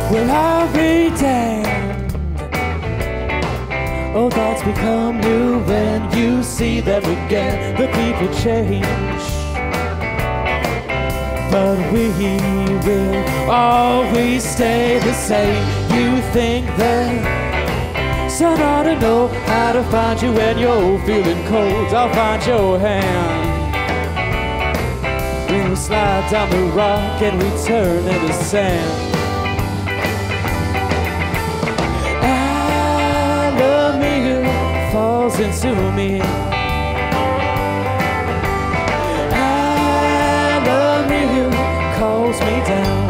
Well, I'll be damned. Old thoughts become new when you see them again. The people change, but we will always stay the same. You think that sun ought to know how to find you when you're feeling cold. I'll find your hand. We'll slide down the rock and we turn into sand. Alamere falls into me. Alamere calls me down.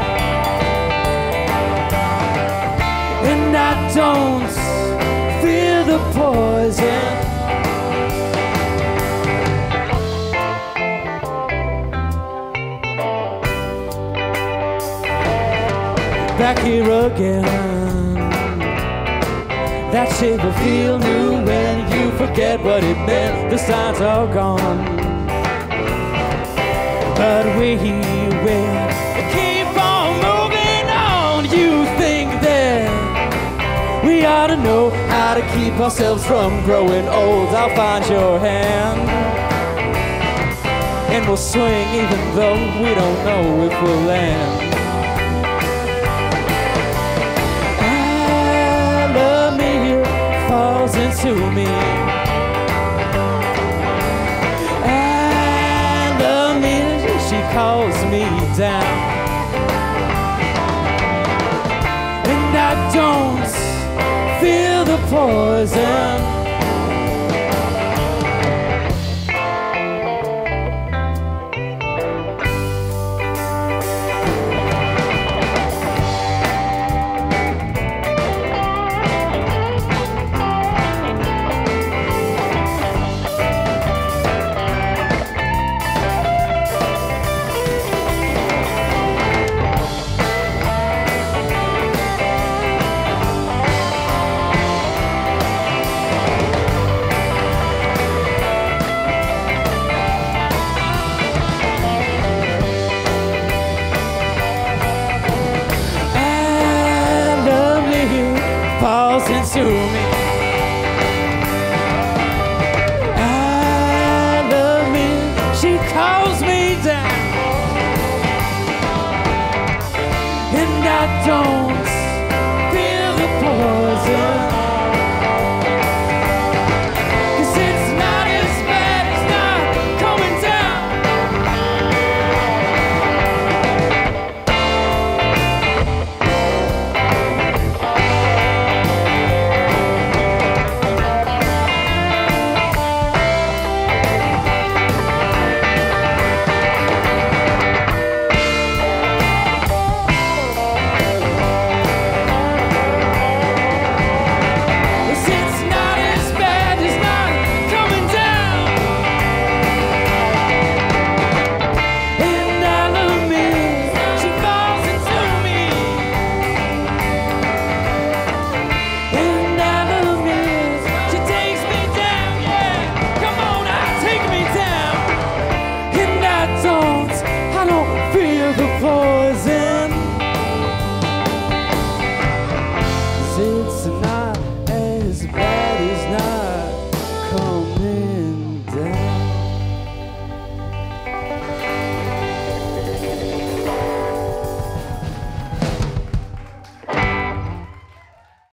And I don't feel the poison. Back here again. That shape will feel new when you forget what it meant. The signs are gone, but we will keep on moving on. You think that we ought to know how to keep ourselves from growing old. I'll find your hand and we'll swing even though we don't know if we'll land. Falls into me. Alamere, she calls me down. And I don't feel the poison. Falls into me. Alamere, she calls me down. And I don't feel the poison. 'Cause it's not as bad, it's not coming down. I don't feel the poison.